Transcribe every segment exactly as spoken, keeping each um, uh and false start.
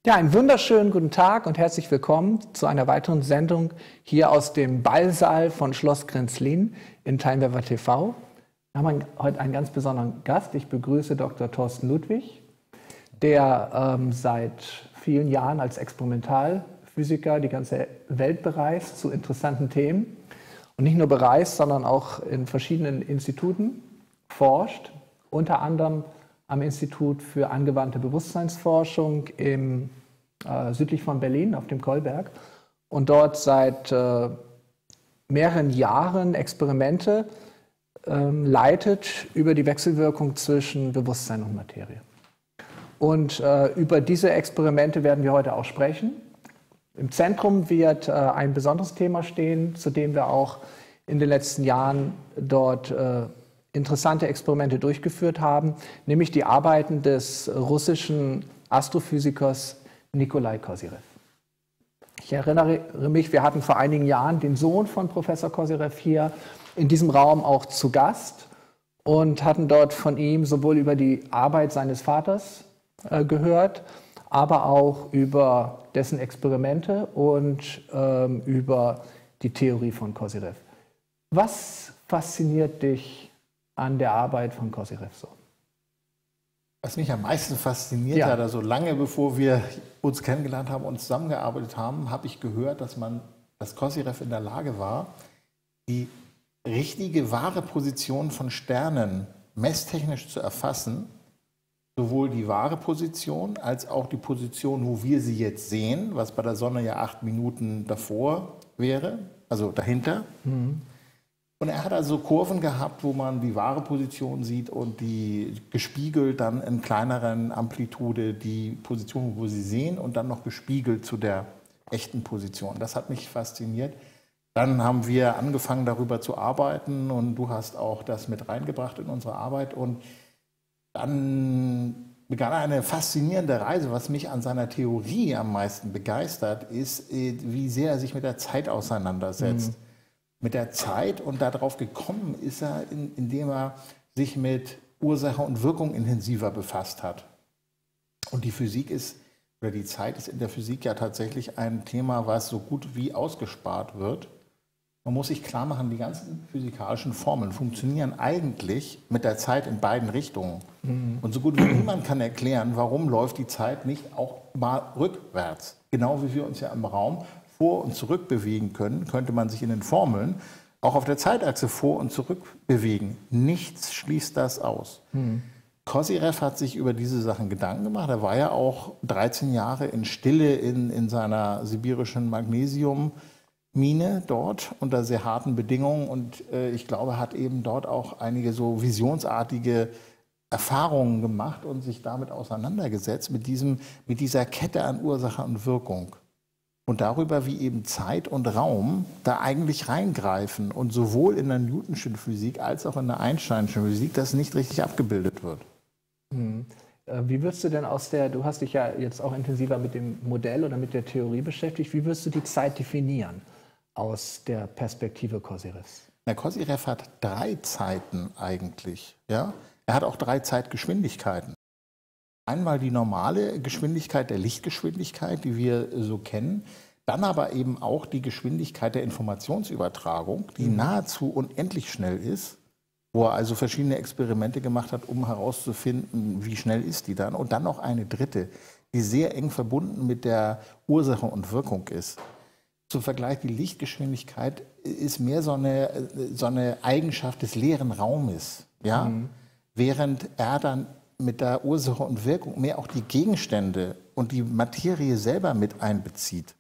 Ja, einen wunderschönen guten Tag und herzlich willkommen zu einer weiteren Sendung hier aus dem Ballsaal von Schloss Grenzlin in Timeweaver T V. Wir haben heute einen ganz besonderen Gast. Ich begrüße Doktor Thorsten Ludwig, der ähm, seit vielen Jahren als Experimentalphysiker die ganze Welt bereist zu interessanten Themen. Und nicht nur bereist, sondern auch in verschiedenen Instituten forscht, unter anderem am Institut für angewandte Bewusstseinsforschung im, äh, südlich von Berlin auf dem Kolberg und dort seit äh, mehreren Jahren Experimente äh, leitet über die Wechselwirkung zwischen Bewusstsein und Materie. Und äh, über diese Experimente werden wir heute auch sprechen. Im Zentrum wird äh, ein besonderes Thema stehen, zu dem wir auch in den letzten Jahren dort äh, interessante Experimente durchgeführt haben, nämlich die Arbeiten des russischen Astrophysikers Nikolai Kozyrew. Ich erinnere mich, wir hatten vor einigen Jahren den Sohn von Professor Kozyrew hier in diesem Raum auch zu Gast und hatten dort von ihm sowohl über die Arbeit seines Vaters äh, gehört, aber auch über dessen Experimente und ähm, über die Theorie von Kozyrew. Was fasziniert dich an der Arbeit von Kozyrew so? Was mich am meisten fasziniert ja. hat, also lange bevor wir uns kennengelernt haben und zusammengearbeitet haben, habe ich gehört, dass man, dass Kozyrew in der Lage war, die richtige, wahre Position von Sternen messtechnisch zu erfassen, sowohl die wahre Position als auch die Position, wo wir sie jetzt sehen, was bei der Sonne ja acht Minuten davor wäre, also dahinter. Mhm. Und er hat also Kurven gehabt, wo man die wahre Position sieht und die gespiegelt dann in kleineren Amplitude die Position, wo sie sehen und dann noch gespiegelt zu der echten Position. Das hat mich fasziniert. Dann haben wir angefangen, darüber zu arbeiten und du hast auch das mit reingebracht in unsere Arbeit. Und dann begann eine faszinierende Reise. Was mich an seiner Theorie am meisten begeistert, ist, wie sehr er sich mit der Zeit auseinandersetzt. Mhm. Mit der Zeit, und darauf gekommen ist er, in, indem er sich mit Ursache und Wirkung intensiver befasst hat. Und die Physik ist, oder die Zeit ist in der Physik ja tatsächlich ein Thema, was so gut wie ausgespart wird. Man muss sich klar machen, die ganzen physikalischen Formeln funktionieren eigentlich mit der Zeit in beiden Richtungen. Mhm. Und so gut wie niemand kann erklären, warum läuft die Zeit nicht auch mal rückwärts. Genau wie wir uns ja im Raum vor und zurück bewegen können, könnte man sich in den Formeln auch auf der Zeitachse vor und zurück bewegen. Nichts schließt das aus. Hm. Kozyrew hat sich über diese Sachen Gedanken gemacht. Er war ja auch dreizehn Jahre in Stille in, in seiner sibirischen Magnesiummine dort unter sehr harten Bedingungen. Und äh, ich glaube, er hat eben dort auch einige so visionsartige Erfahrungen gemacht und sich damit auseinandergesetzt, mit, diesem, mit dieser Kette an Ursache und Wirkung. Und darüber, wie eben Zeit und Raum da eigentlich reingreifen und sowohl in der Newtonschen Physik als auch in der Einsteinschen Physik das nicht richtig abgebildet wird. Hm. Wie würdest du denn aus der, du hast dich ja jetzt auch intensiver mit dem Modell oder mit der Theorie beschäftigt, wie würdest du die Zeit definieren aus der Perspektive Kozyrews? Na, Kozyrew hat drei Zeiten eigentlich. Ja? Er hat auch drei Zeitgeschwindigkeiten. Einmal die normale Geschwindigkeit der Lichtgeschwindigkeit, die wir so kennen, dann aber eben auch die Geschwindigkeit der Informationsübertragung, die mhm. nahezu unendlich schnell ist, wo er also verschiedene Experimente gemacht hat, um herauszufinden, wie schnell ist die dann. Und dann noch eine dritte, die sehr eng verbunden mit der Ursache und Wirkung ist. Zum Vergleich, die Lichtgeschwindigkeit ist mehr so eine, so eine Eigenschaft des leeren Raumes, ja? Mhm. Während er dann mit der Ursache und Wirkung mehr auch die Gegenstände und die Materie selber mit einbezieht.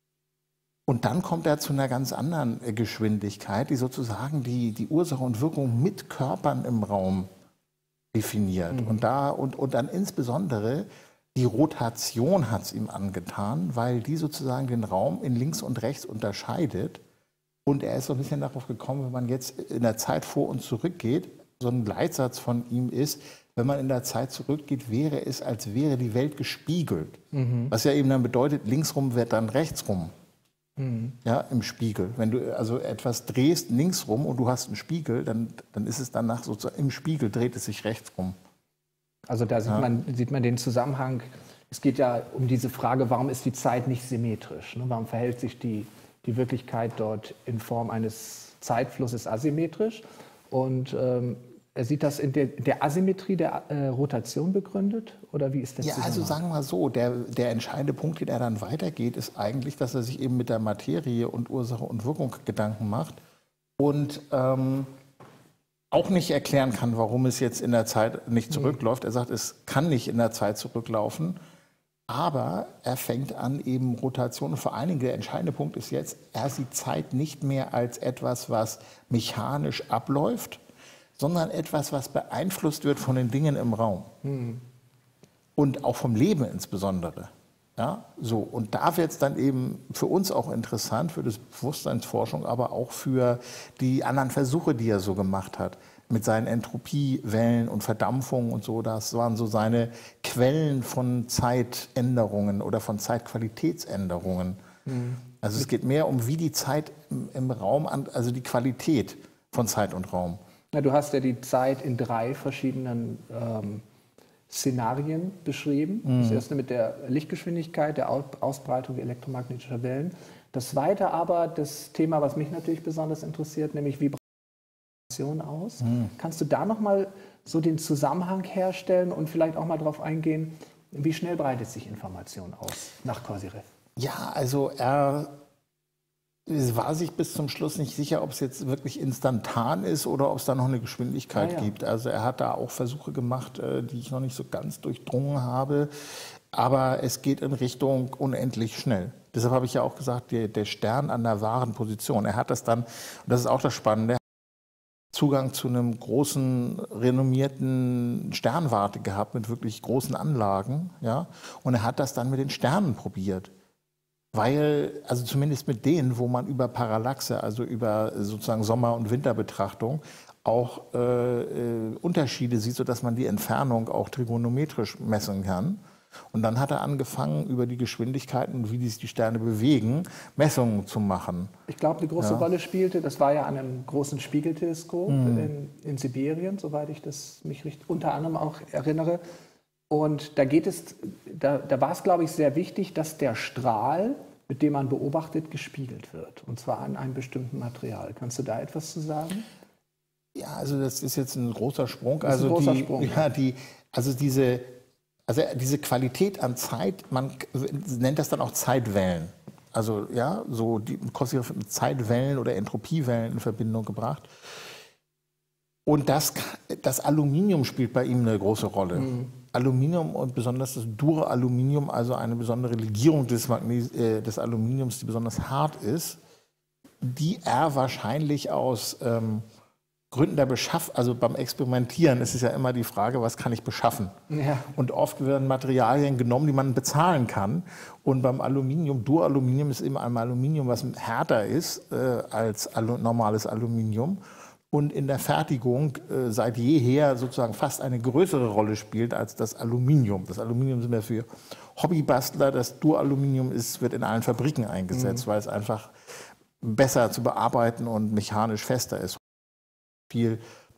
Und dann kommt er zu einer ganz anderen Geschwindigkeit, die sozusagen die, die Ursache und Wirkung mit Körpern im Raum definiert. Mhm. Und, da, und, und dann insbesondere die Rotation hat es ihm angetan, weil die sozusagen den Raum in links und rechts unterscheidet. Und er ist so ein bisschen darauf gekommen, wenn man jetzt in der Zeit vor und zurück geht, so ein Leitsatz von ihm ist, wenn man in der Zeit zurückgeht, wäre es, als wäre die Welt gespiegelt. Mhm. Was ja eben dann bedeutet, linksrum wird dann rechtsrum. Mhm. Ja, im Spiegel. Wenn du also etwas drehst linksrum und du hast einen Spiegel, dann, dann ist es danach sozusagen, im Spiegel dreht es sich rechtsrum. Also da sieht, ja. man, sieht man den Zusammenhang Es geht ja um diese Frage, warum ist die Zeit nicht symmetrisch? Ne? Warum verhält sich die, die Wirklichkeit dort in Form eines Zeitflusses asymmetrisch? Und ähm, er sieht das in der, der Asymmetrie der äh, Rotation begründet? Oder wie ist das? Ja, also sagen wir mal so, der, der entscheidende Punkt, den er dann weitergeht, ist eigentlich, dass er sich eben mit der Materie und Ursache und Wirkung Gedanken macht und ähm, auch nicht erklären kann, warum es jetzt in der Zeit nicht zurückläuft. Er sagt, es kann nicht in der Zeit zurücklaufen, aber er fängt an eben Rotation. Und vor allen Dingen der entscheidende Punkt ist jetzt, er sieht Zeit nicht mehr als etwas, was mechanisch abläuft, sondern etwas, was beeinflusst wird von den Dingen im Raum. Hm. Und auch vom Leben insbesondere. Ja, so. Und da wird es dann eben für uns auch interessant, für die Bewusstseinsforschung, aber auch für die anderen Versuche, die er so gemacht hat. Mit seinen Entropiewellen und Verdampfungen und so. Das waren so seine Quellen von Zeitänderungen oder von Zeitqualitätsänderungen. Mhm. Also es geht mehr um, wie die Zeit im, im Raum, also die Qualität von Zeit und Raum. Na, du hast ja die Zeit in drei verschiedenen ähm, Szenarien beschrieben. Mhm. Das erste mit der Lichtgeschwindigkeit, der Ausbreitung elektromagnetischer Wellen. Das zweite aber, das Thema, was mich natürlich besonders interessiert, nämlich Vibration aus. Mhm. Kannst du da nochmal so den Zusammenhang herstellen und vielleicht auch mal darauf eingehen, wie schnell breitet sich Information aus nach Kozyrew? Ja, also er war sich bis zum Schluss nicht sicher, ob es jetzt wirklich instantan ist oder ob es da noch eine Geschwindigkeit ah, ja. gibt. Also er hat da auch Versuche gemacht, die ich noch nicht so ganz durchdrungen habe. Aber es geht in Richtung unendlich schnell. Deshalb habe ich ja auch gesagt, der, der Stern an der wahren Position. Er hat das dann, und das ist auch das Spannende, Zugang zu einem großen, renommierten Sternwarte gehabt mit wirklich großen Anlagen. Ja? Und er hat das dann mit den Sternen probiert. Weil, also zumindest mit denen, wo man über Parallaxe, also über sozusagen Sommer- und Winterbetrachtung, auch äh, äh, Unterschiede sieht, sodass man die Entfernung auch trigonometrisch messen kann. Und dann hat er angefangen, über die Geschwindigkeiten, wie sich die Sterne bewegen, Messungen zu machen. Ich glaube, eine große ja. Rolle spielte, das war ja an einem großen Spiegelteleskop mhm. in, in Sibirien, soweit ich das mich richtig, unter anderem auch erinnere. Und da geht es, da, da war es, glaube ich, sehr wichtig, dass der Strahl, mit dem man beobachtet, gespiegelt wird. Und zwar an einem bestimmten Material. Kannst du da etwas zu sagen? Ja, also das ist jetzt ein großer Sprung. Das ist also ein großer die, Sprung. Ja, die, also diese, also diese Qualität an Zeit, man nennt das dann auch Zeitwellen. Also ja, so die Kozyrew mit Zeitwellen oder Entropiewellen in Verbindung gebracht. Und das, das Aluminium spielt bei ihm eine große Rolle. Mhm. Aluminium und besonders das Duraluminium, also eine besondere Legierung des, Magnes äh, des Aluminiums, die besonders hart ist, die er wahrscheinlich aus ähm, Gründen der Beschaffung, also beim Experimentieren ist es ja immer die Frage, was kann ich beschaffen? Ja. Und oft werden Materialien genommen, die man bezahlen kann. Und beim Aluminium, Duraluminium ist eben ein Aluminium, was härter ist äh, als Alu- normales Aluminium. Und in der Fertigung äh, seit jeher sozusagen fast eine größere Rolle spielt als das Aluminium. Das Aluminium sind ja für Hobbybastler, das Duraluminium ist, wird in allen Fabriken eingesetzt, mhm. weil es einfach besser zu bearbeiten und mechanisch fester ist. Viel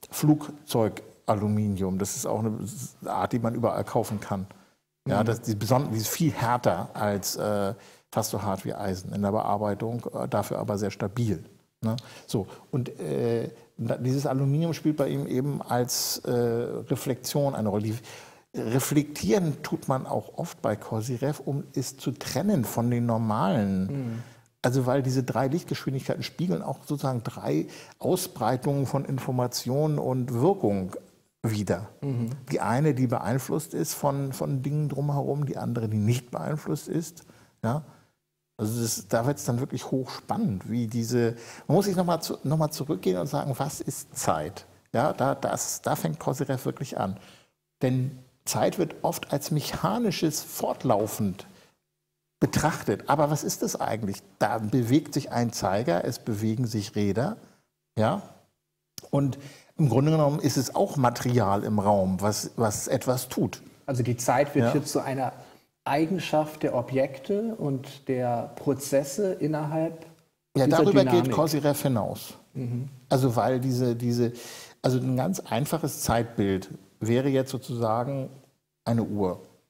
Flugzeugaluminium, das ist auch eine Art, die man überall kaufen kann. Ja, das, die, besonders, die ist viel härter als äh, fast so hart wie Eisen in der Bearbeitung, äh, dafür aber sehr stabil. Ne? So, und äh, dieses Aluminium spielt bei ihm eben als äh, Reflexion eine Rolle. Reflektieren tut man auch oft bei Kozyrew, um es zu trennen von den normalen. Mhm. Also weil diese drei Lichtgeschwindigkeiten spiegeln auch sozusagen drei Ausbreitungen von Information und Wirkung wider. Mhm. Die eine, die beeinflusst ist von, von Dingen drumherum, die andere, die nicht beeinflusst ist. Ja? Also das, da wird es dann wirklich hochspannend, wie diese. Man muss sich nochmal zu, noch mal zurückgehen und sagen, was ist Zeit? Ja, da, das, da fängt Kozyrew wirklich an. Denn Zeit wird oft als mechanisches fortlaufend betrachtet. Aber was ist das eigentlich? Da bewegt sich ein Zeiger, es bewegen sich Räder. Ja? Und im Grunde genommen ist es auch Material im Raum, was, was etwas tut. Also die Zeit wird ja. hier zu einer Eigenschaft der Objekte und der Prozesse innerhalb ja, dieser darüber Dynamik. geht Kozyrew hinaus. Mhm. Also weil diese, diese, also ein ganz einfaches Zeitbild wäre jetzt sozusagen eine Uhr.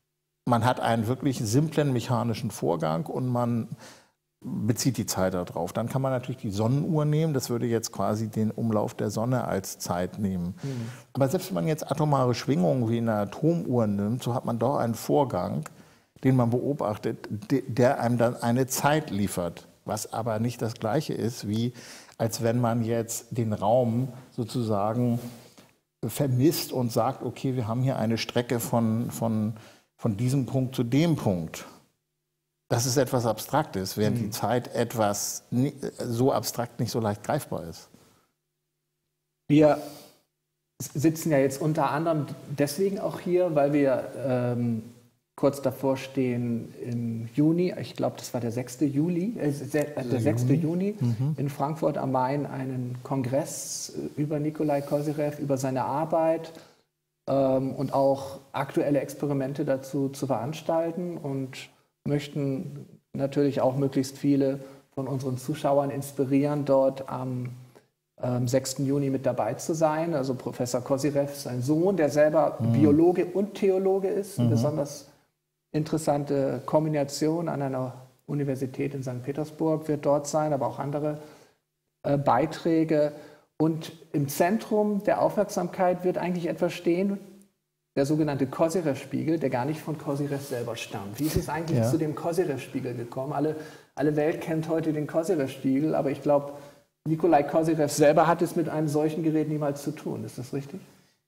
man hat einen wirklich simplen mechanischen Vorgang und man bezieht die Zeit darauf. Dann kann man natürlich die Sonnenuhr nehmen, das würde jetzt quasi den Umlauf der Sonne als Zeit nehmen. Mhm. Aber selbst wenn man jetzt atomare Schwingungen wie eine Atomuhr nimmt, so hat man doch einen Vorgang, den man beobachtet, der einem dann eine Zeit liefert. Was aber nicht das Gleiche ist, wie als wenn man jetzt den Raum sozusagen vermisst und sagt, okay, wir haben hier eine Strecke von, von, von diesem Punkt zu dem Punkt. Das ist etwas Abstraktes, während mhm. die Zeit etwas so abstrakt nicht so leicht greifbar ist. Wir sitzen ja jetzt unter anderem deswegen auch hier, weil wir ähm, kurz davor stehen im Juni, ich glaube, das war der sechste Juli, äh, der sechste Juni, mhm. in Frankfurt am Main einen Kongress über Nikolai Kozyrew, über seine Arbeit ähm, und auch aktuelle Experimente dazu zu veranstalten und möchten natürlich auch möglichst viele von unseren Zuschauern inspirieren, dort am ähm, sechsten Juni mit dabei zu sein. Also Professor Kozyrew, sein Sohn, der selber mhm. Biologe und Theologe ist, eine mhm. besonders interessante Kombination an einer Universität in Sankt Petersburg wird dort sein, aber auch andere äh, Beiträge. Und im Zentrum der Aufmerksamkeit wird eigentlich etwas stehen, der sogenannte Kozyrew-Spiegel, der gar nicht von Kozyrew selber stammt. Wie ist es eigentlich ja. zu dem Kozyrew-Spiegel gekommen? Alle, alle Welt kennt heute den Kozyrew-Spiegel, aber ich glaube, Nikolai Kozyrew selber hat es mit einem solchen Gerät niemals zu tun. Ist das richtig?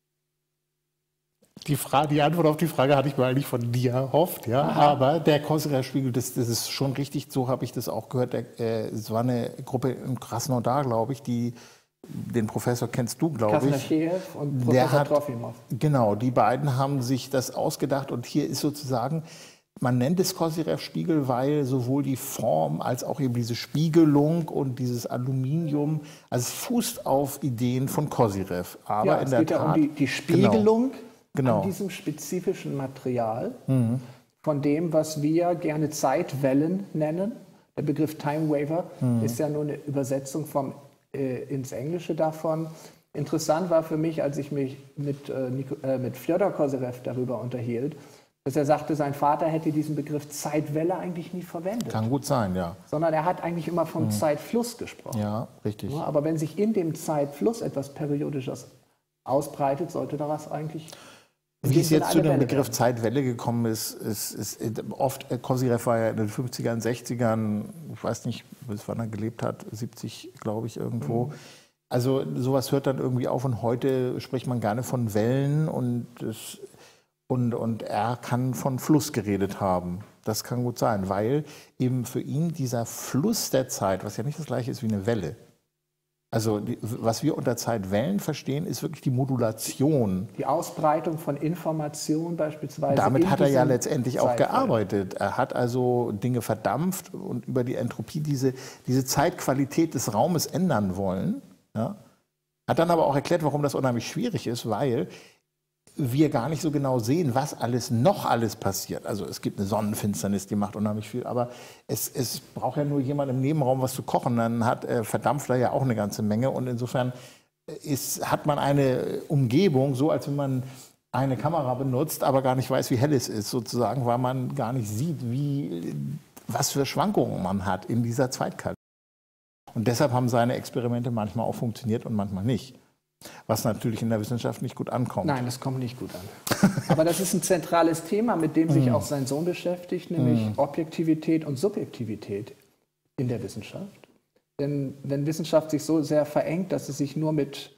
Die, Frage, die Antwort auf die Frage hatte ich mir eigentlich von dir erhofft, ja. Aha. Aber der Kozyrew-Spiegel, das, das ist schon richtig, so habe ich das auch gehört. Der, äh, es war eine Gruppe in Krasnodar, glaube ich, die den Professor kennst du, glaube ich. Krasnachew und Professor Trofimow. Genau, die beiden haben sich das ausgedacht und hier ist sozusagen, man nennt es Kozyrew-Spiegel, weil sowohl die Form als auch eben diese Spiegelung und dieses Aluminium, also es fußt auf Ideen von Kozyrew. Aber ja, in es der geht Tat, ja um die, die Spiegelung genau. an diesem spezifischen Material, mhm. von dem, was wir gerne Zeitwellen nennen. Der Begriff Time Waver mhm. ist ja nur eine Übersetzung vom ins Englische davon. Interessant war für mich, als ich mich mit, äh, mit Fjodor Kozyrew darüber unterhielt, dass er sagte, sein Vater hätte diesen Begriff Zeitwelle eigentlich nie verwendet. Kann gut sein, ja. Sondern er hat eigentlich immer vom mhm. Zeitfluss gesprochen. Ja, richtig. Ja, aber wenn sich in dem Zeitfluss etwas Periodisches ausbreitet, sollte daraus eigentlich... Wie es jetzt zu dem Begriff werden. Zeitwelle gekommen ist, ist, ist, ist oft, Kozyrew war ja in den fünfzigern, sechzigern, ich weiß nicht, bis wann er gelebt hat, siebzig, glaube ich, irgendwo. Mhm. Also sowas hört dann irgendwie auf und heute spricht man gerne von Wellen und, das, und, und er kann von Fluss geredet haben. Das kann gut sein, weil eben für ihn dieser Fluss der Zeit, was ja nicht das gleiche ist wie eine Welle, also die, was wir unter Zeitwellen verstehen, ist wirklich die Modulation. Die Ausbreitung von Informationen beispielsweise. Damit hat er ja letztendlich auch gearbeitet. Er hat also Dinge verdampft und über die Entropie diese, diese Zeitqualität des Raumes ändern wollen. Ja. Hat dann aber auch erklärt, warum das unheimlich schwierig ist, weil wir gar nicht so genau sehen, was alles noch alles passiert. Also es gibt eine Sonnenfinsternis, die macht unheimlich viel, aber es, es braucht ja nur jemand im Nebenraum was zu kochen, dann hat, äh, verdampft er ja auch eine ganze Menge und insofern ist, hat man eine Umgebung, so als wenn man eine Kamera benutzt, aber gar nicht weiß, wie hell es ist, sozusagen, weil man gar nicht sieht, wie, was für Schwankungen man hat in dieser Zeitqualität. Und deshalb haben seine Experimente manchmal auch funktioniert und manchmal nicht. Was natürlich in der Wissenschaft nicht gut ankommt. Nein, das kommt nicht gut an. Aber das ist ein zentrales Thema, mit dem sich auch sein Sohn beschäftigt, nämlich Objektivität und Subjektivität in der Wissenschaft. Denn wenn Wissenschaft sich so sehr verengt, dass es sich nur mit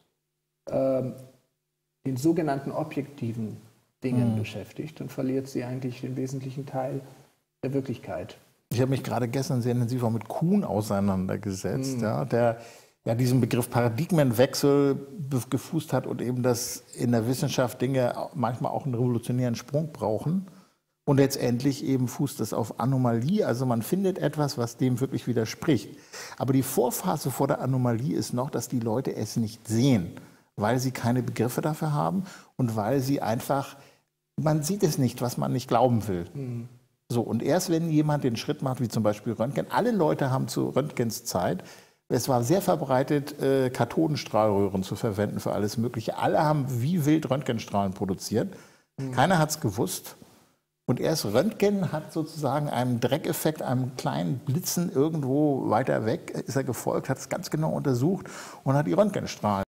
ähm, den sogenannten objektiven Dingen mhm. beschäftigt, dann verliert sie eigentlich den wesentlichen Teil der Wirklichkeit. Ich habe mich gerade gestern sehr intensiv auch mit Kuhn auseinandergesetzt, mhm. ja, der ja diesen Begriff Paradigmenwechsel gefußt hat und eben, dass in der Wissenschaft Dinge manchmal auch einen revolutionären Sprung brauchen. Und letztendlich eben fußt es auf Anomalie, also man findet etwas, was dem wirklich widerspricht. Aber die Vorphase vor der Anomalie ist noch, dass die Leute es nicht sehen, weil sie keine Begriffe dafür haben und weil sie einfach, man sieht es nicht, was man nicht glauben will. Mhm. So, und erst wenn jemand den Schritt macht, wie zum Beispiel Röntgen, alle Leute haben zu Röntgens Zeit, es war sehr verbreitet, äh, Kathodenstrahlröhren zu verwenden für alles Mögliche. Alle haben wie wild Röntgenstrahlen produziert. Mhm. Keiner hat es gewusst. Und erst Röntgen hat sozusagen einem Dreckeffekt, einem kleinen Blitzen irgendwo weiter weg, ist er gefolgt, hat es ganz genau untersucht und hat die Röntgenstrahlen.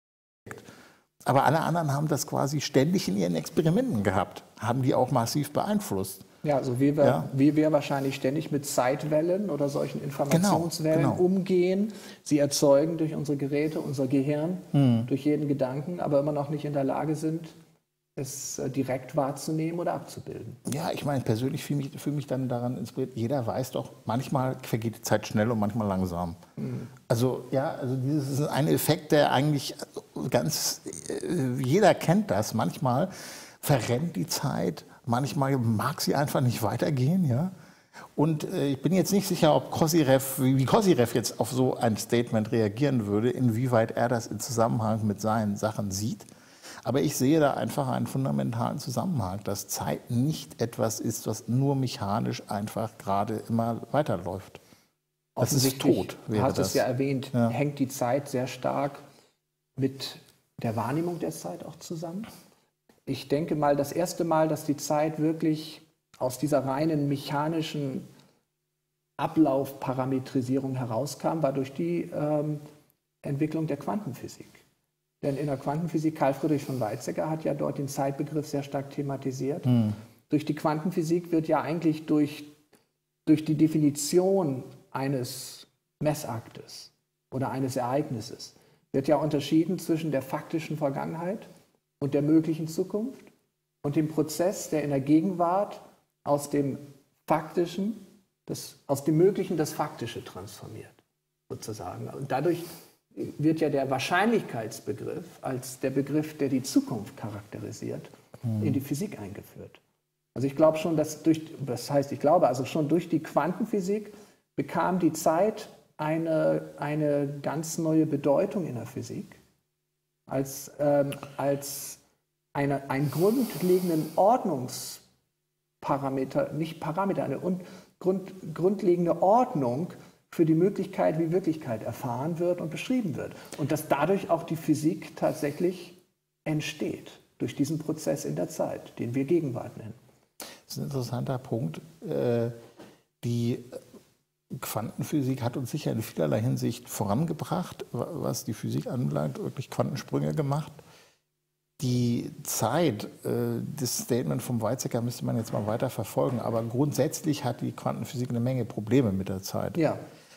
Aber alle anderen haben das quasi ständig in ihren Experimenten gehabt, haben die auch massiv beeinflusst. Ja, also wie wir, Ja. wie wir wahrscheinlich ständig mit Zeitwellen oder solchen Informationswellen Genau, genau. umgehen. Sie erzeugen durch unsere Geräte, unser Gehirn, Hm. durch jeden Gedanken, aber immer noch nicht in der Lage sind, es äh, direkt wahrzunehmen oder abzubilden. Ja, ich meine, persönlich fühle mich, fühle mich dann daran inspiriert. Jeder weiß doch, manchmal vergeht die Zeit schnell und manchmal langsam. Mhm. Also ja, also dieses ist ein Effekt, der eigentlich ganz, äh, jeder kennt das. Manchmal verrennt die Zeit, manchmal mag sie einfach nicht weitergehen, ja. Und äh, ich bin jetzt nicht sicher, ob Kozyrev, wie, wie Kozyrev jetzt auf so ein Statement reagieren würde, inwieweit er das im Zusammenhang mit seinen Sachen sieht. Aber ich sehe da einfach einen fundamentalen Zusammenhang, dass Zeit nicht etwas ist, was nur mechanisch einfach gerade immer weiterläuft. Das ist Offensichtlich, tot, du wäre hast es das. ja erwähnt, Ja. hängt die Zeit sehr stark mit der Wahrnehmung der Zeit auch zusammen. Ich denke mal, das erste Mal, dass die Zeit wirklich aus dieser reinen mechanischen Ablaufparametrisierung herauskam, war durch die ähm, Entwicklung der Quantenphysik. Denn in der Quantenphysik, Carl Friedrich von Weizsäcker hat ja dort den Zeitbegriff sehr stark thematisiert. Hm. Durch die Quantenphysik wird ja eigentlich durch, durch die Definition eines Messaktes oder eines Ereignisses wird ja unterschieden zwischen der faktischen Vergangenheit und der möglichen Zukunft und dem Prozess, der in der Gegenwart aus dem Faktischen, das, aus dem Möglichen das Faktische transformiert, sozusagen. Und dadurch wird ja der Wahrscheinlichkeitsbegriff als der Begriff, der die Zukunft charakterisiert, hm. in die Physik eingeführt. Also ich glaube schon, dass durch, das heißt, ich glaube, also schon durch die Quantenphysik bekam die Zeit eine, eine ganz neue Bedeutung in der Physik, als, ähm, als eine, einen grundlegenden Ordnungsparameter, nicht Parameter, eine Grund, grundlegende Ordnung für die Möglichkeit, wie Wirklichkeit erfahren wird und beschrieben wird. Und dass dadurch auch die Physik tatsächlich entsteht, durch diesen Prozess in der Zeit, den wir Gegenwart nennen. Das ist ein interessanter Punkt. Die Quantenphysik hat uns sicher in vielerlei Hinsicht vorangebracht, was die Physik anbelangt, wirklich Quantensprünge gemacht. Die Zeit, das Statement vom Weizsäcker müsste man jetzt mal weiter verfolgen, aber grundsätzlich hat die Quantenphysik eine Menge Probleme mit der Zeit. Ja.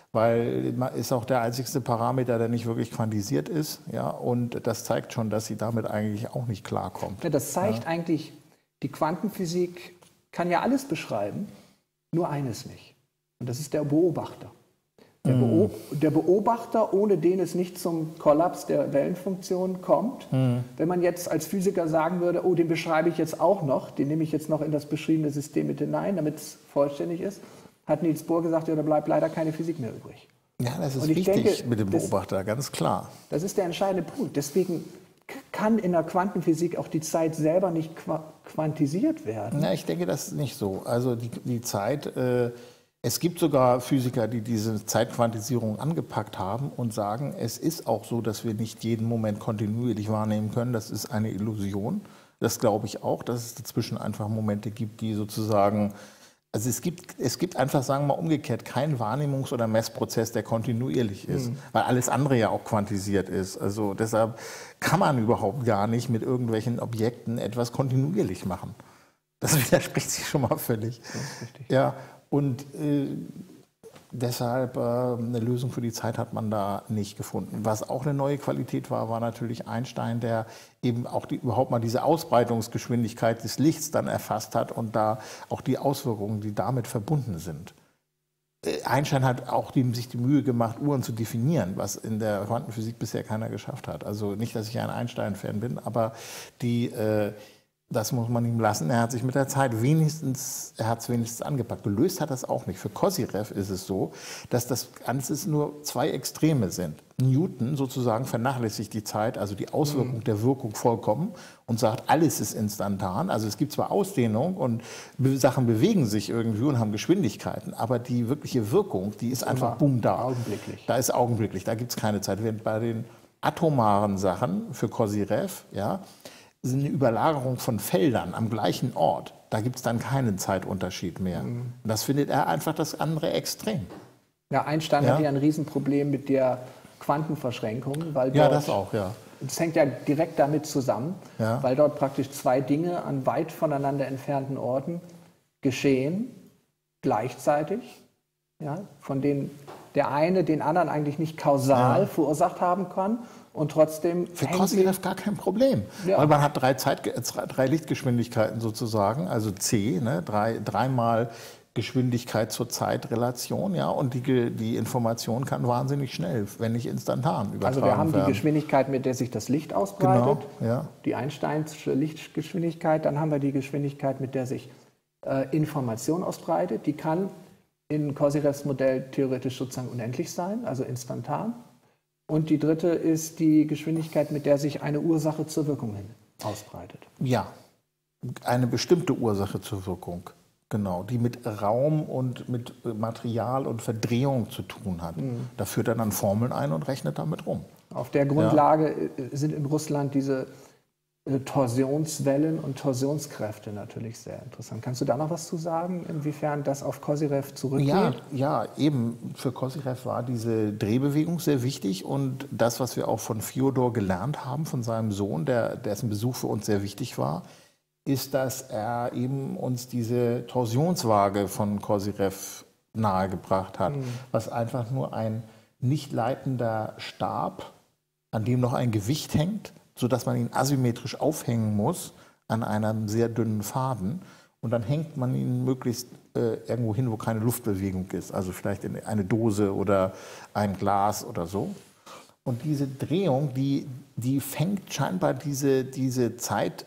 Weil ist auch der einzigste Parameter, der nicht wirklich quantisiert ist. Ja, und das zeigt schon, dass sie damit eigentlich auch nicht klarkommt. Ja, das zeigt ja. eigentlich, die Quantenphysik kann ja alles beschreiben, nur eines nicht. Und das ist der Beobachter. Der, Beo der Beobachter, ohne den es nicht zum Kollaps der Wellenfunktion kommt. Mhm. Wenn man jetzt als Physiker sagen würde, oh, den beschreibe ich jetzt auch noch, den nehme ich jetzt noch in das beschriebene System mit hinein, damit es vollständig ist, hat Niels Bohr gesagt, ja, da bleibt leider keine Physik mehr übrig. Ja, das ist wichtig denke, mit dem Beobachter, das, ganz klar. Das ist der entscheidende Punkt. Deswegen kann in der Quantenphysik auch die Zeit selber nicht quantisiert werden. Na, ich denke, das ist nicht so. Also die, die Zeit... Äh, Es gibt sogar Physiker, die diese Zeitquantisierung angepackt haben und sagen, es ist auch so, dass wir nicht jeden Moment kontinuierlich wahrnehmen können. Das ist eine Illusion. Das glaube ich auch, dass es dazwischen einfach Momente gibt, die sozusagen, also es gibt, es gibt einfach, sagen wir mal umgekehrt, keinen Wahrnehmungs- oder Messprozess, der kontinuierlich ist, mhm. weil alles andere ja auch quantisiert ist. Also deshalb kann man überhaupt gar nicht mit irgendwelchen Objekten etwas kontinuierlich machen. Das widerspricht sich schon mal völlig. Das ist richtig. Ja. Und äh, deshalb äh, eine Lösung für die Zeit hat man da nicht gefunden. Was auch eine neue Qualität war, war natürlich Einstein, der eben auch die, überhaupt mal diese Ausbreitungsgeschwindigkeit des Lichts dann erfasst hat und da auch die Auswirkungen, die damit verbunden sind. Äh, Einstein hat auch die, sich die Mühe gemacht, Uhren zu definieren, was in der Quantenphysik bisher keiner geschafft hat. Also nicht, dass ich ein Einstein-Fan bin, aber die... Äh, Das muss man ihm lassen. Er hat sich mit der Zeit wenigstens, er hat es wenigstens angepackt. Gelöst hat das auch nicht. Für Kozyrev ist es so, dass das Ganze nur zwei Extreme sind. Newton sozusagen vernachlässigt die Zeit, also die Auswirkung mhm. der Wirkung vollkommen und sagt, alles ist instantan. Also es gibt zwar Ausdehnung und Sachen bewegen sich irgendwie und haben Geschwindigkeiten, aber die wirkliche Wirkung, die ist einfach bumm da. Augenblicklich. Da ist augenblicklich, da gibt es keine Zeit. Während bei den atomaren Sachen für Kozyrev, ja, eine Überlagerung von Feldern am gleichen Ort, da gibt es dann keinen Zeitunterschied mehr. Mhm. Das findet er einfach das andere Extrem. Ja, Einstein ja? hatte ja ein Riesenproblem mit der Quantenverschränkung, weil dort, ja, das auch, ja. Das hängt ja direkt damit zusammen, ja. weil dort praktisch zwei Dinge an weit voneinander entfernten Orten geschehen, gleichzeitig, ja, von denen der eine den anderen eigentlich nicht kausal ja. verursacht haben kann. Und trotzdem für Kozyrew gar kein Problem, ja. weil man hat drei, Zeit, drei Lichtgeschwindigkeiten sozusagen, also c, ne, drei, dreimal Geschwindigkeit zur Zeitrelation, ja, und die, die Information kann wahnsinnig schnell, wenn nicht instantan übertragen werden. Also wir haben werden. die Geschwindigkeit, mit der sich das Licht ausbreitet, genau, ja. die Einsteinsche Lichtgeschwindigkeit, dann haben wir die Geschwindigkeit, mit der sich äh, Information ausbreitet, die kann in Kozyrews Modell theoretisch sozusagen unendlich sein, also instantan. Und die dritte ist die Geschwindigkeit, mit der sich eine Ursache zur Wirkung hin ausbreitet. Ja, eine bestimmte Ursache zur Wirkung, genau, die mit Raum und mit Material und Verdrehung zu tun hat. Mhm. Da führt er dann Formeln ein und rechnet damit rum. Auf der Grundlage ja. sind in Russland diese Torsionswellen und Torsionskräfte natürlich sehr interessant. Kannst du da noch was zu sagen, inwiefern das auf Kozyrew zurückgeht? Ja, ja, eben. Für Kozyrew war diese Drehbewegung sehr wichtig und das, was wir auch von Fjodor gelernt haben, von seinem Sohn, der, dessen Besuch für uns sehr wichtig war, ist, dass er eben uns diese Torsionswaage von Kozyrew nahegebracht hat, mhm. was einfach nur ein nicht leitender Stab, an dem noch ein Gewicht hängt, sodass man ihn asymmetrisch aufhängen muss an einem sehr dünnen Faden. Und dann hängt man ihn möglichst äh, irgendwo hin, wo keine Luftbewegung ist. Also vielleicht in eine Dose oder ein Glas oder so. Und diese Drehung, die, die fängt scheinbar diese, diese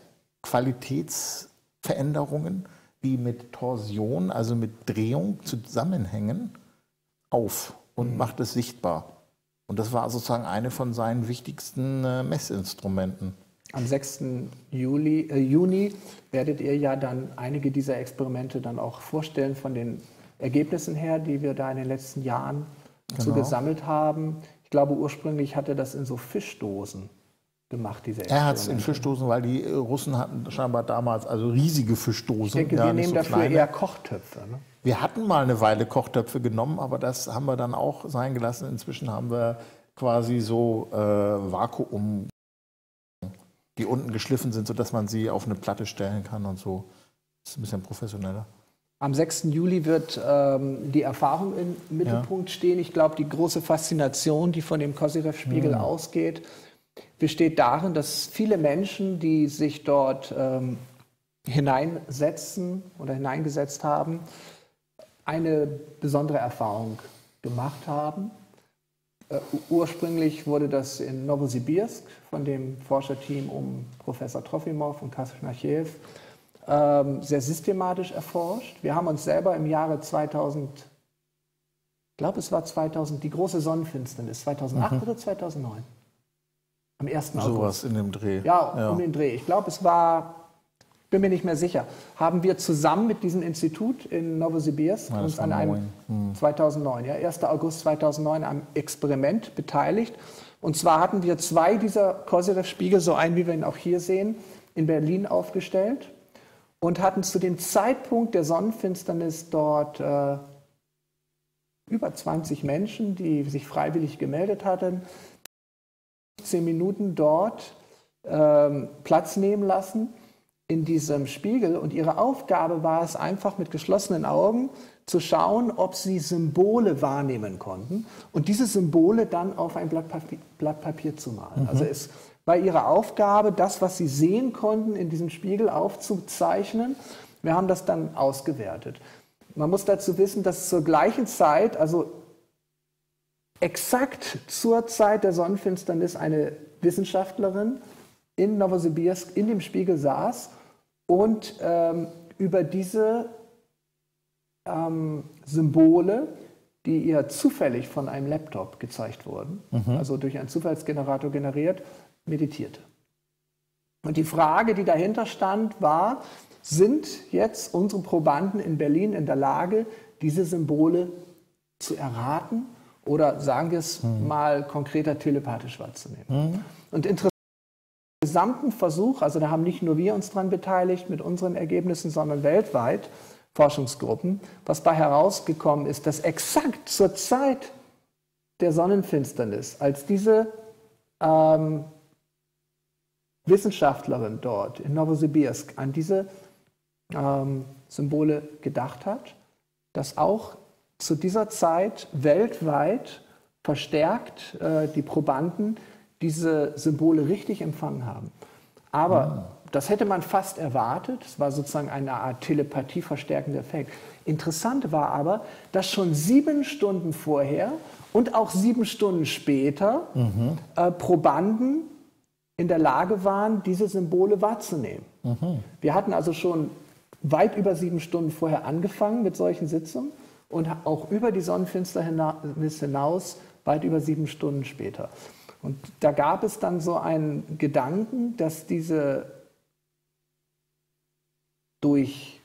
Zeitqualitätsveränderungen, die mit Torsion, also mit Drehung zusammenhängen, auf und mhm. macht es sichtbar. Und das war sozusagen eine von seinen wichtigsten äh, Messinstrumenten. Am sechsten Juli, äh, Juni werdet ihr ja dann einige dieser Experimente dann auch vorstellen von den Ergebnissen her, die wir da in den letzten Jahren genau. so gesammelt haben. Ich glaube, ursprünglich hat er das in so Fischdosen gemacht, diese Experimente. Er hat es in Fischdosen, weil die Russen hatten scheinbar damals also riesige Fischdosen. Ich denke, ja, wir nehmen so dafür kleine. eher Kochtöpfe. Ne? Wir hatten mal eine Weile Kochtöpfe genommen, aber das haben wir dann auch sein gelassen. Inzwischen haben wir quasi so äh, Vakuum, die unten geschliffen sind, sodass man sie auf eine Platte stellen kann und so. Das ist ein bisschen professioneller. Am sechsten Juli wird ähm, die Erfahrung im Mittelpunkt ja. stehen. Ich glaube, die große Faszination, die von dem Kozyrew-Spiegel mhm. ausgeht, besteht darin, dass viele Menschen, die sich dort ähm, hineinsetzen oder hineingesetzt haben, eine besondere Erfahrung gemacht haben. Uh, ursprünglich wurde das in Nowosibirsk von dem Forscherteam um Professor Trofimow und Kasnachew ähm, sehr systematisch erforscht. Wir haben uns selber im Jahre zweitausend, ich glaube es war zweitausend, die große Sonnenfinsternis, zweitausendacht mhm. oder zweitausendneun? Am ersten August. Sowas in dem Dreh. Ja, ja, um den Dreh. Ich glaube, es war, bin mir nicht mehr sicher, haben wir zusammen mit diesem Institut in Nowosibirsk ja, uns an einem hm. zweitausendneun, ja, erster August zweitausendneun, am Experiment beteiligt. Und zwar hatten wir zwei dieser Kozyrew-Spiegel, so einen, wie wir ihn auch hier sehen, in Berlin aufgestellt und hatten zu dem Zeitpunkt der Sonnenfinsternis dort äh, über zwanzig Menschen, die sich freiwillig gemeldet hatten, fünfzehn Minuten dort ähm, Platz nehmen lassen in diesem Spiegel. Und ihre Aufgabe war es einfach mit geschlossenen Augen zu schauen, ob sie Symbole wahrnehmen konnten und diese Symbole dann auf ein Blatt Papier, Blatt Papier zu malen. Mhm. Also es war ihre Aufgabe, das, was sie sehen konnten, in diesem Spiegel aufzuzeichnen. Wir haben das dann ausgewertet. Man muss dazu wissen, dass zur gleichen Zeit, also exakt zur Zeit der Sonnenfinsternis, eine Wissenschaftlerin in Nowosibirsk in dem Spiegel saß und ähm, über diese ähm, Symbole, die ihr zufällig von einem Laptop gezeigt wurden, mhm. also durch einen Zufallsgenerator generiert, meditierte. Und die Frage, die dahinter stand, war, sind jetzt unsere Probanden in Berlin in der Lage, diese Symbole zu erraten? Oder sagen wir es mhm. mal konkreter telepathisch wahrzunehmen. Mhm. Und interessant gesamten Versuch, also da haben nicht nur wir uns dran beteiligt mit unseren Ergebnissen, sondern weltweit Forschungsgruppen, was bei herausgekommen ist, dass exakt zur Zeit der Sonnenfinsternis, als diese ähm, Wissenschaftlerin dort in Novosibirsk an diese ähm, Symbole gedacht hat, dass auch zu dieser Zeit weltweit verstärkt äh, die Probanden diese Symbole richtig empfangen haben. Aber mhm. das hätte man fast erwartet. Es war sozusagen eine Art Telepathie verstärkender Effekt. Interessant war aber, dass schon sieben Stunden vorher und auch sieben Stunden später mhm. äh, Probanden in der Lage waren, diese Symbole wahrzunehmen. Mhm. Wir hatten also schon weit über sieben Stunden vorher angefangen mit solchen Sitzungen und auch über die Sonnenfinsternis hinaus weit über sieben Stunden später. Und da gab es dann so einen Gedanken, dass diese durch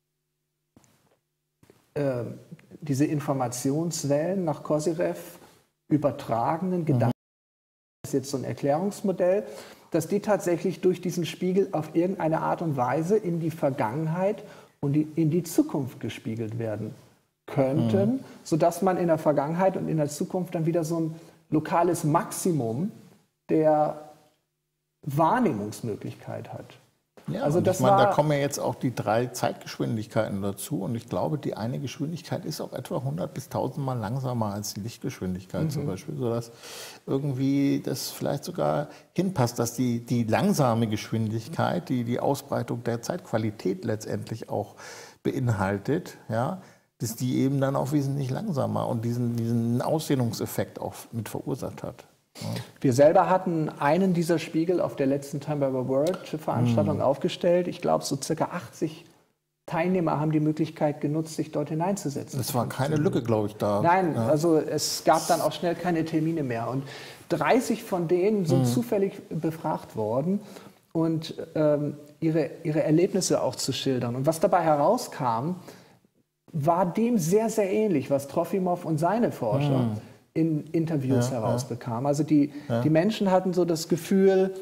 äh, diese Informationswellen nach Kozyrew übertragenen Gedanken, mhm. das ist jetzt so ein Erklärungsmodell, dass die tatsächlich durch diesen Spiegel auf irgendeine Art und Weise in die Vergangenheit und die, in die Zukunft gespiegelt werden könnten, mhm. sodass man in der Vergangenheit und in der Zukunft dann wieder so ein lokales Maximum der Wahrnehmungsmöglichkeit hat. Ja, also das ich meine, da kommen ja jetzt auch die drei Zeitgeschwindigkeiten dazu und ich glaube, die eine Geschwindigkeit ist auch etwa hundert bis tausend Mal langsamer als die Lichtgeschwindigkeit mhm. zum Beispiel, sodass irgendwie das vielleicht sogar hinpasst, dass die, die langsame Geschwindigkeit, die die Ausbreitung der Zeitqualität letztendlich auch beinhaltet, ja, dass die eben dann auch wesentlich langsamer und diesen, diesen Ausdehnungseffekt auch mit verursacht hat. Ja. Wir selber hatten einen dieser Spiegel auf der letzten Time by the World Veranstaltung mhm. aufgestellt. Ich glaube, so circa achtzig Teilnehmer haben die Möglichkeit genutzt, sich dort hineinzusetzen. Es war keine Lücke, glaube ich, da. Nein, ja. also es gab dann auch schnell keine Termine mehr. Und dreißig von denen sind mhm. zufällig befragt worden und ähm, ihre, ihre Erlebnisse auch zu schildern. Und was dabei herauskam, war dem sehr, sehr ähnlich, was Trofimow und seine Forscher mhm. in Interviews ja, herausbekamen. Also die, ja. die Menschen hatten so das Gefühl,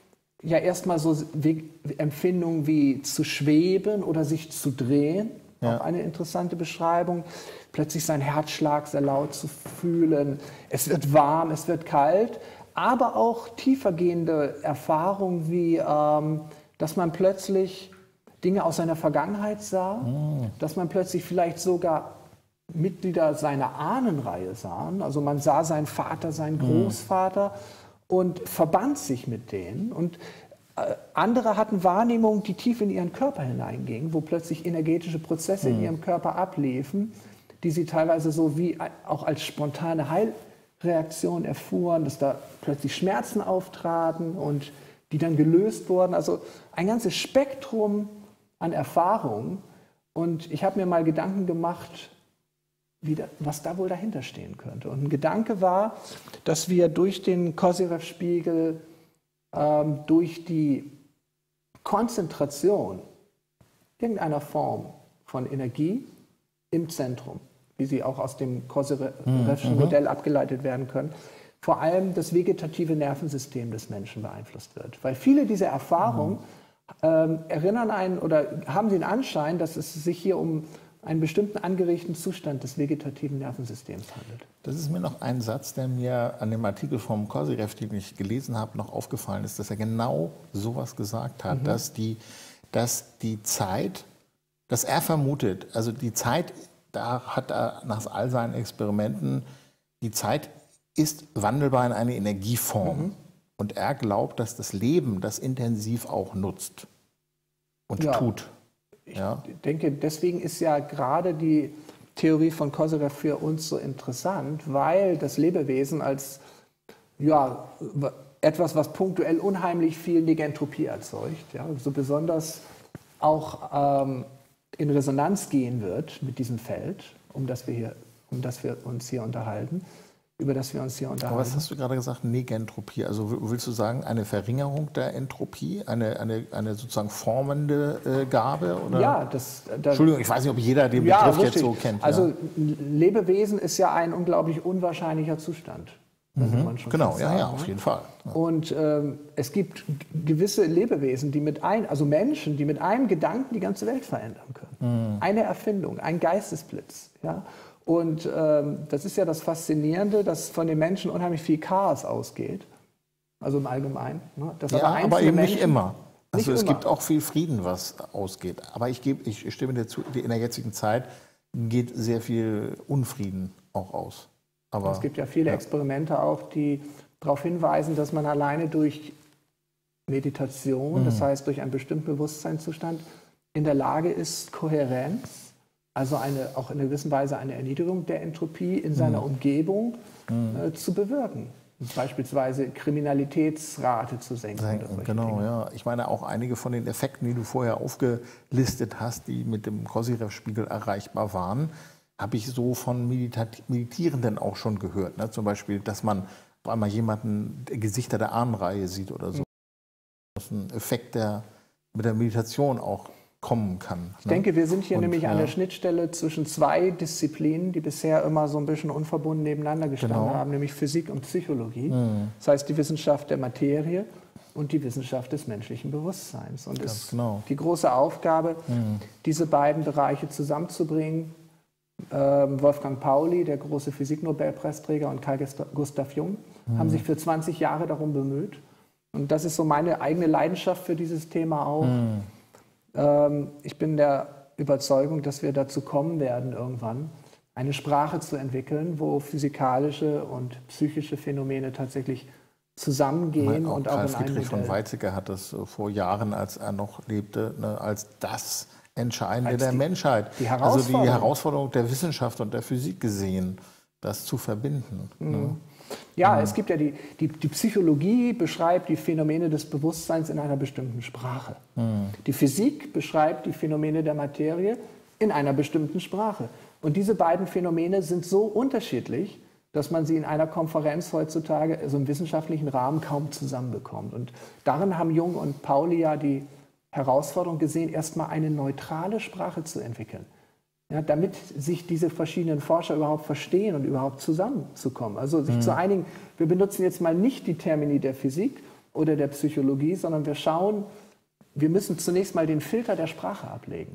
ja erstmal so wie Empfindungen wie zu schweben oder sich zu drehen. Ja. Auch eine interessante Beschreibung. Plötzlich sein Herzschlag sehr laut zu fühlen. Es wird warm, es wird kalt. Aber auch tiefergehende Erfahrungen wie, ähm, dass man plötzlich Dinge aus seiner Vergangenheit sah, mhm. dass man plötzlich vielleicht sogar Mitglieder seiner Ahnenreihe sah. Also man sah seinen Vater, seinen Großvater mhm. und verband sich mit denen. Und äh, andere hatten Wahrnehmungen, die tief in ihren Körper hineingingen, wo plötzlich energetische Prozesse mhm. in ihrem Körper abliefen, die sie teilweise so wie auch als spontane Heilreaktion erfuhren, dass da plötzlich Schmerzen auftraten und die dann gelöst wurden. Also ein ganzes Spektrum an Erfahrungen. Und ich habe mir mal Gedanken gemacht, wie da, was da wohl dahinter stehen könnte. Und ein Gedanke war, dass wir durch den Kozyrew-Spiegel, ähm, durch die Konzentration irgendeiner Form von Energie im Zentrum, wie sie auch aus dem Kozyrewschen mhm. Modell abgeleitet werden können, vor allem das vegetative Nervensystem des Menschen beeinflusst wird. Weil viele dieser Erfahrungen mhm. Ähm, erinnern einen oder haben den Anschein, dass es sich hier um einen bestimmten angeregten Zustand des vegetativen Nervensystems handelt. Das ist mir noch ein Satz, der mir an dem Artikel vom Kozyrew, den ich gelesen habe, noch aufgefallen ist, dass er genau sowas gesagt hat, mhm. dass, die, dass die Zeit, dass er vermutet, also die Zeit, da hat er nach all seinen Experimenten, die Zeit ist wandelbar in eine Energieform. Mhm. Und er glaubt, dass das Leben das intensiv auch nutzt und ja, tut. Ich ja. denke, deswegen ist ja gerade die Theorie von Kozyrew für uns so interessant, weil das Lebewesen als ja, etwas, was punktuell unheimlich viel Negentropie erzeugt, ja, so besonders auch ähm, in Resonanz gehen wird mit diesem Feld, um das wir, hier, um das wir uns hier unterhalten. über das wir uns hier unterhalten. Aber was hast du gerade gesagt, Negentropie? Also willst du sagen, eine Verringerung der Entropie, eine, eine, eine sozusagen formende äh, Gabe? Oder? Ja, das, das... Entschuldigung, ich weiß nicht, ob jeder den ja, Begriff richtig. jetzt so kennt. Also ja. Lebewesen ist ja ein unglaublich unwahrscheinlicher Zustand. Mhm. Man schon genau, ja, sagen, ja, auf jeden Fall. Ja. Und ähm, es gibt gewisse Lebewesen, die mit ein, also Menschen, die mit einem Gedanken die ganze Welt verändern können. Mhm. Eine Erfindung, ein Geistesblitz. Ja? Und ähm, das ist ja das Faszinierende, dass von den Menschen unheimlich viel Chaos ausgeht. Also im Allgemeinen. Ne? Dass ja, aber, aber eben Menschen, nicht immer. Also nicht es immer. gibt auch viel Frieden, was ausgeht. Aber ich, gebe, ich stimme dir zu, in der jetzigen Zeit geht sehr viel Unfrieden auch aus. Aber, es gibt ja viele ja. Experimente auch, die darauf hinweisen, dass man alleine durch Meditation, mhm. das heißt durch einen bestimmten Bewusstseinszustand, in der Lage ist, Kohärenz, also eine, auch in einer gewissen Weise eine Erniedrigung der Entropie in seiner mhm. Umgebung mhm. Äh, zu bewirken. Beispielsweise Kriminalitätsrate zu senken. senken genau, Dinge. Ja. Ich meine, auch einige von den Effekten, die du vorher aufgelistet hast, die mit dem Kozyrev-Spiegel erreichbar waren, habe ich so von Meditierenden auch schon gehört. Ne? Zum Beispiel, dass man auf einmal jemanden Gesichter der Ahnenreihe sieht oder so. Mhm. Das ist ein Effekt, der mit der Meditation auch kommen kann. Ich ne? denke, wir sind hier Und, nämlich ja. an der Schnittstelle zwischen zwei Disziplinen, die bisher immer so ein bisschen unverbunden nebeneinander gestanden genau. haben, nämlich Physik und Psychologie. Mhm. Das heißt, die Wissenschaft der Materie und die Wissenschaft des menschlichen Bewusstseins. Und es ist genau. die große Aufgabe, mhm. diese beiden Bereiche zusammenzubringen. Ähm, Wolfgang Pauli, der große Physiknobelpreisträger, und Carl Gustav Jung mhm. haben sich für zwanzig Jahre darum bemüht. Und das ist so meine eigene Leidenschaft für dieses Thema auch. Mhm. Ich bin der Überzeugung, dass wir dazu kommen werden, irgendwann eine Sprache zu entwickeln, wo physikalische und psychische Phänomene tatsächlich zusammengehen. Auch und Karl auch in Friedrich einem von Weizsäcker hat das vor Jahren, als er noch lebte, ne, als das Entscheidende als der die, Menschheit, die also die Herausforderung der Wissenschaft und der Physik gesehen, das zu verbinden. Mhm. Ne? Ja, mhm. es gibt ja die, die, die Psychologie beschreibt die Phänomene des Bewusstseins in einer bestimmten Sprache. Mhm. Die Physik beschreibt die Phänomene der Materie in einer bestimmten Sprache. Und diese beiden Phänomene sind so unterschiedlich, dass man sie in einer Konferenz heutzutage, also im wissenschaftlichen Rahmen, kaum zusammenbekommt. Und darin haben Jung und Pauli ja die Herausforderung gesehen, erstmal eine neutrale Sprache zu entwickeln. Ja, damit sich diese verschiedenen Forscher überhaupt verstehen und überhaupt zusammenzukommen. Also sich mhm. zu einigen, wir benutzen jetzt mal nicht die Termini der Physik oder der Psychologie, sondern wir schauen, wir müssen zunächst mal den Filter der Sprache ablegen.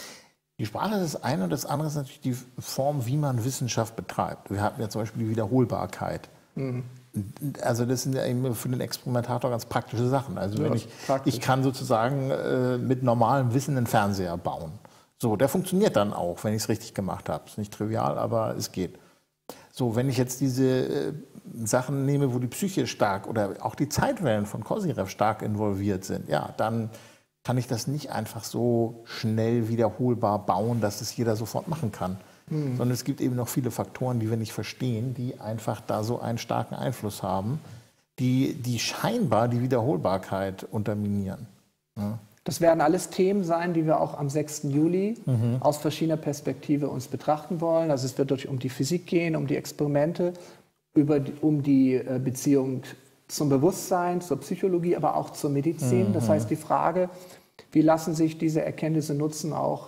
Die Sprache ist das eine und das andere ist natürlich die Form, wie man Wissenschaft betreibt. Wir hatten ja zum Beispiel die Wiederholbarkeit. Mhm. Also das sind ja eben für den Experimentator ganz praktische Sachen. Also ja, wenn ich, ich kann sozusagen äh, mit normalem Wissen einen Fernseher bauen. So, der funktioniert dann auch, wenn ich es richtig gemacht habe. Ist nicht trivial, aber es geht. So, wenn ich jetzt diese äh, Sachen nehme, wo die Psyche stark oder auch die Zeitwellen von Kozyrev stark involviert sind, ja, dann kann ich das nicht einfach so schnell wiederholbar bauen, dass es jeder sofort machen kann. Hm. Sondern es gibt eben noch viele Faktoren, die wir nicht verstehen, die einfach da so einen starken Einfluss haben, die, die scheinbar die Wiederholbarkeit unterminieren. Ja. Das werden alles Themen sein, die wir auch am sechsten Juli mhm. aus verschiedener Perspektive uns betrachten wollen. Also es wird um die Physik gehen, um die Experimente, über die, um die Beziehung zum Bewusstsein, zur Psychologie, aber auch zur Medizin. Mhm. Das heißt, die Frage, wie lassen sich diese Erkenntnisse nutzen, auch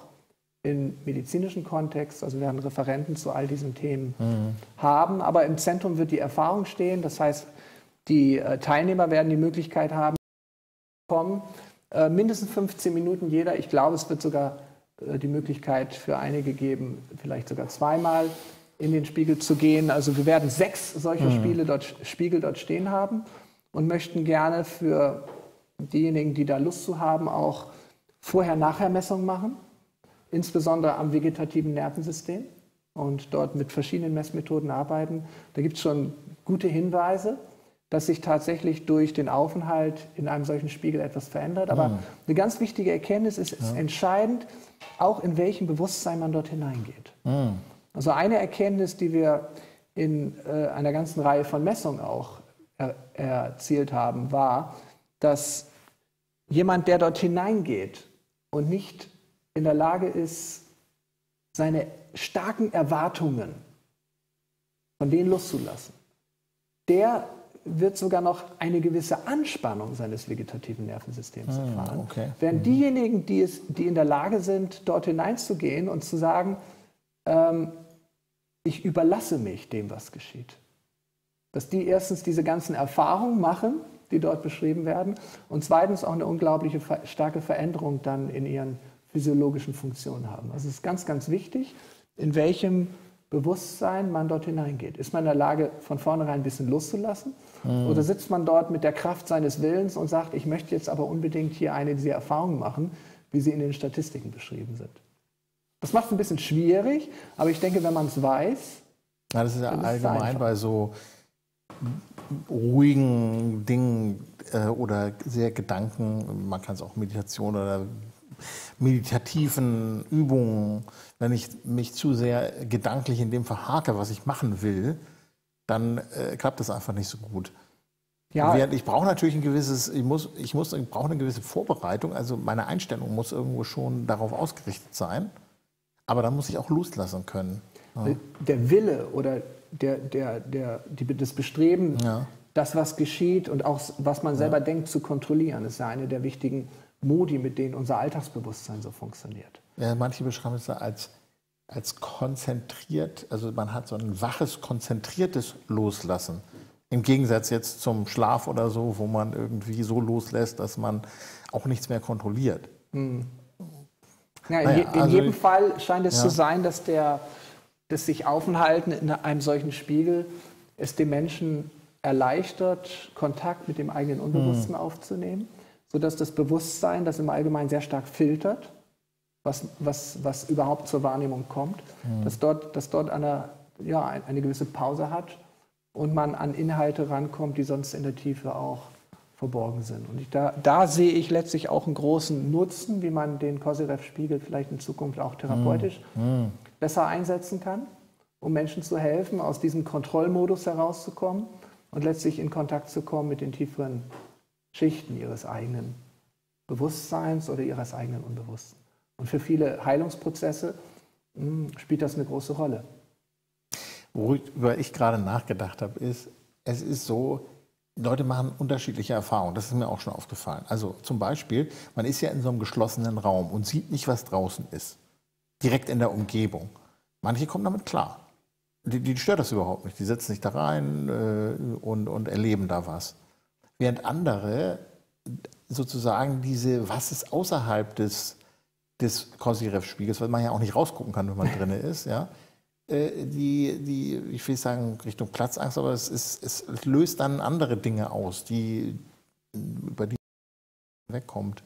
im medizinischen Kontext. Also wir werden Referenten zu all diesen Themen mhm. haben. Aber im Zentrum wird die Erfahrung stehen. Das heißt, die Teilnehmer werden die Möglichkeit haben, kommen, mindestens fünfzehn Minuten jeder. Ich glaube, es wird sogar äh, die Möglichkeit für einige geben, vielleicht sogar zweimal in den Spiegel zu gehen. Also wir werden sechs solcher mhm. Spiele dort, Spiegel dort stehen haben und möchten gerne für diejenigen, die da Lust zu haben, auch Vorher-Nachher-Messungen machen, insbesondere am vegetativen Nervensystem und dort mit verschiedenen Messmethoden arbeiten. Da gibt es schon gute Hinweise, dass sich tatsächlich durch den Aufenthalt in einem solchen Spiegel etwas verändert. Aber mhm. eine ganz wichtige Erkenntnis ist, ist ja. entscheidend, auch in welchem Bewusstsein man dort hineingeht. Mhm. Also eine Erkenntnis, die wir in äh, einer ganzen Reihe von Messungen auch er, erzielt haben, war, dass jemand, der dort hineingeht und nicht in der Lage ist, seine starken Erwartungen von denen loszulassen, der wird sogar noch eine gewisse Anspannung seines vegetativen Nervensystems erfahren. Okay. Während mhm. diejenigen, die, es, die in der Lage sind, dort hineinzugehen und zu sagen, ähm, ich überlasse mich dem, was geschieht. Dass die erstens diese ganzen Erfahrungen machen, die dort beschrieben werden, und zweitens auch eine unglaubliche starke Veränderung dann in ihren physiologischen Funktionen haben. Also es ist ganz, ganz wichtig, in welchem Bewusstsein man dort hineingeht. Ist man in der Lage, von vornherein ein bisschen loszulassen? Mhm. Oder sitzt man dort mit der Kraft seines Willens und sagt, ich möchte jetzt aber unbedingt hier eine dieser Erfahrungen machen, wie sie in den Statistiken beschrieben sind? Das macht es ein bisschen schwierig, aber ich denke, wenn man es weiß... Ja, das ist ja allgemein bei so ruhigen Dingen äh, oder sehr Gedanken, man kann es auch Meditation oder meditativen Übungen, wenn ich mich zu sehr gedanklich in dem verhake, was ich machen will, dann äh, klappt das einfach nicht so gut. Ja. Während ich brauche natürlich ein gewisses, ich muss, ich muss, ich brauche eine gewisse Vorbereitung, also meine Einstellung muss irgendwo schon darauf ausgerichtet sein, aber dann muss ich auch loslassen können. Ja. Der Wille oder der, der, der, die, das Bestreben, ja. das, was geschieht und auch was man selber ja. denkt, zu kontrollieren, ist ja eine der wichtigen Modi, mit denen unser Alltagsbewusstsein so funktioniert. Ja, manche beschreiben es als, als konzentriert, also man hat so ein waches, konzentriertes Loslassen. Im Gegensatz jetzt zum Schlaf oder so, wo man irgendwie so loslässt, dass man auch nichts mehr kontrolliert. Hm. Ja, in, naja, je, in also jedem ich, Fall scheint es ja. zu sein, dass der das sich Aufenthalten in einem solchen Spiegel es dem Menschen erleichtert, Kontakt mit dem eigenen Unbewussten hm. aufzunehmen, sodass das Bewusstsein, das im Allgemeinen sehr stark filtert, was, was, was überhaupt zur Wahrnehmung kommt, hm. dass dort, dass dort eine, ja, eine gewisse Pause hat und man an Inhalte rankommt, die sonst in der Tiefe auch verborgen sind. Und ich, da, da sehe ich letztlich auch einen großen Nutzen, wie man den Kozyrev-Spiegel vielleicht in Zukunft auch therapeutisch hm. besser einsetzen kann, um Menschen zu helfen, aus diesem Kontrollmodus herauszukommen und letztlich in Kontakt zu kommen mit den tieferen Schichten ihres eigenen Bewusstseins oder ihres eigenen Unbewussten. Und für viele Heilungsprozesse mh, spielt das eine große Rolle. Worüber ich gerade nachgedacht habe, ist, es ist so, Leute machen unterschiedliche Erfahrungen. Das ist mir auch schon aufgefallen. Also zum Beispiel, man ist ja in so einem geschlossenen Raum und sieht nicht, was draußen ist. Direkt in der Umgebung. Manche kommen damit klar. Die, die stört das überhaupt nicht. Die setzen sich da rein äh, und, und erleben da was. Während andere sozusagen diese, was ist außerhalb des, des Kozyrev-Spiegels, weil man ja auch nicht rausgucken kann, wenn man drin ist, ja, äh, die, die, ich will nicht sagen Richtung Platzangst, aber es, ist, es löst dann andere Dinge aus, die, über die man wegkommt.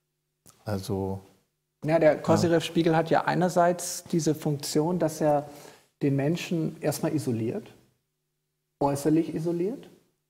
Also... Ja, der Kozyrev-Spiegel hat ja einerseits diese Funktion, dass er den Menschen erstmal isoliert, äußerlich isoliert,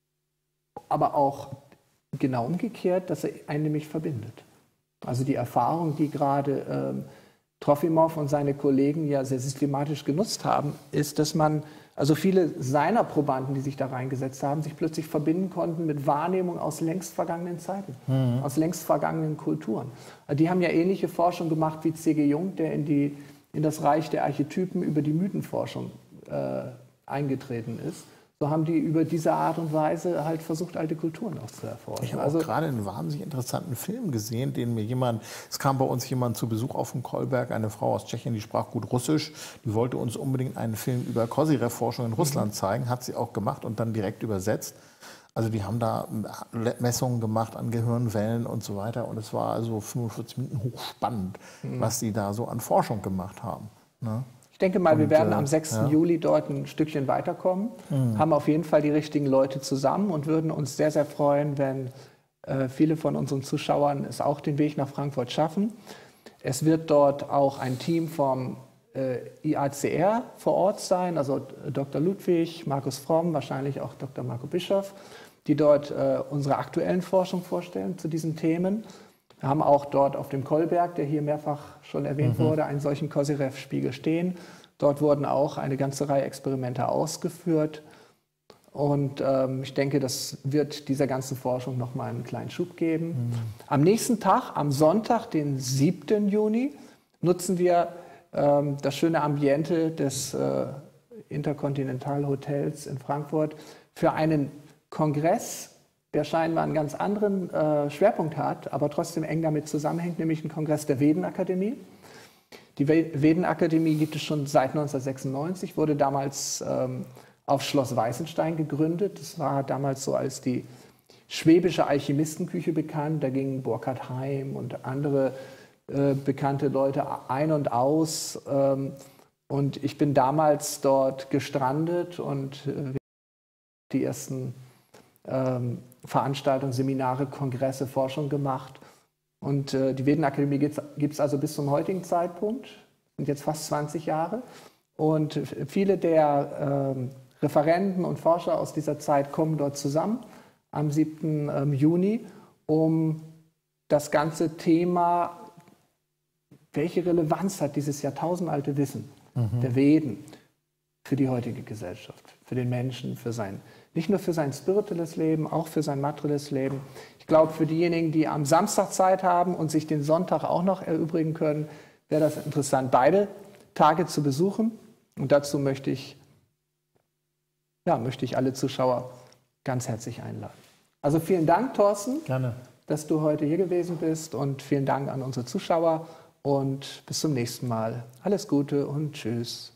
aber auch genau umgekehrt, dass er einen nämlich verbindet. Also die Erfahrung, die gerade ähm, Trofimow und seine Kollegen ja sehr systematisch genutzt haben, ist, dass man, also viele seiner Probanden, die sich da reingesetzt haben, sich plötzlich verbinden konnten mit Wahrnehmung aus längst vergangenen Zeiten, mhm. aus längst vergangenen Kulturen. Die haben ja ähnliche Forschung gemacht wie C G Jung, der in, die, in das Reich der Archetypen über die Mythenforschung äh, eingetreten ist. So haben die über diese Art und Weise halt versucht, alte Kulturen auch zu erforschen. Ich habe also, auch gerade einen wahnsinnig interessanten Film gesehen, den mir jemand, es kam bei uns jemand zu Besuch auf dem Kolberg, eine Frau aus Tschechien, die sprach gut Russisch, die wollte uns unbedingt einen Film über Kozyrev-Forschung in Russland zeigen, hat sie auch gemacht und dann direkt übersetzt. Also die haben da Messungen gemacht an Gehirnwellen und so weiter und es war also fünfundvierzig Minuten hochspannend, mhm. was die da so an Forschung gemacht haben. Ne? Ich denke mal, und, wir werden am sechsten Juli dort ein Stückchen weiterkommen, mhm. haben auf jeden Fall die richtigen Leute zusammen und würden uns sehr, sehr freuen, wenn äh, viele von unseren Zuschauern es auch den Weg nach Frankfurt schaffen. Es wird dort auch ein Team vom äh, I A C R vor Ort sein, also Doktor Ludwig, Markus Fromm, wahrscheinlich auch Doktor Marco Bischoff, die dort äh, unsere aktuellen Forschung vorstellen zu diesen Themen. Wir haben auch dort auf dem Kolberg, der hier mehrfach schon erwähnt mhm. wurde, einen solchen Kozyrev-Spiegel stehen. Dort wurden auch eine ganze Reihe Experimente ausgeführt. Und ähm, ich denke, das wird dieser ganzen Forschung nochmal einen kleinen Schub geben. Mhm. Am nächsten Tag, am Sonntag, den siebten Juni, nutzen wir ähm, das schöne Ambiente des äh, Intercontinental Hotels in Frankfurt für einen Kongress, der scheinbar einen ganz anderen äh, Schwerpunkt hat, aber trotzdem eng damit zusammenhängt, nämlich einen Kongress der Vedenakademie. Die Vedenakademie gibt es schon seit neunzehnhundertsechsundneunzig, wurde damals ähm, auf Schloss Weißenstein gegründet. Das war damals so als die schwäbische Alchemistenküche bekannt. Da gingen Burkhard Heim und andere äh, bekannte Leute ein und aus. Ähm, und ich bin damals dort gestrandet und äh, die ersten ähm, Veranstaltungen, Seminare, Kongresse, Forschung gemacht. Und äh, die Vedenakademie gibt es also bis zum heutigen Zeitpunkt, sind jetzt fast zwanzig Jahre. Und viele der ähm, Referenten und Forscher aus dieser Zeit kommen dort zusammen am siebten Ähm, Juni, um das ganze Thema, welche Relevanz hat dieses jahrtausendalte Wissen mhm. der Veden für die heutige Gesellschaft, für den Menschen, für sein, nicht nur für sein spirituelles Leben, auch für sein materielles Leben. Ich glaube, für diejenigen, die am Samstag Zeit haben und sich den Sonntag auch noch erübrigen können, wäre das interessant, beide Tage zu besuchen. Und dazu möchte ich, ja, möchte ich alle Zuschauer ganz herzlich einladen. Also vielen Dank, Thorsten, Gerne. dass du heute hier gewesen bist. Und vielen Dank an unsere Zuschauer. Und bis zum nächsten Mal. Alles Gute und tschüss.